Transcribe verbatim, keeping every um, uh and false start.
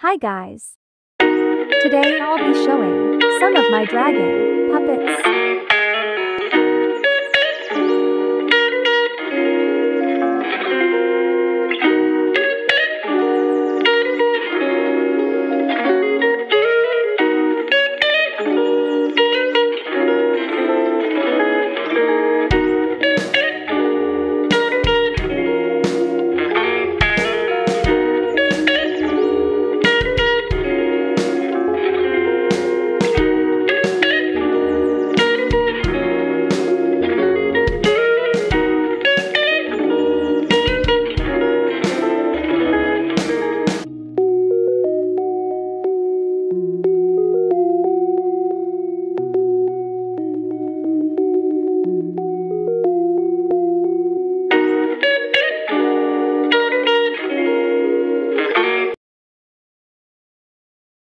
Hi guys. Today I'll be showing some of my dragon puppets.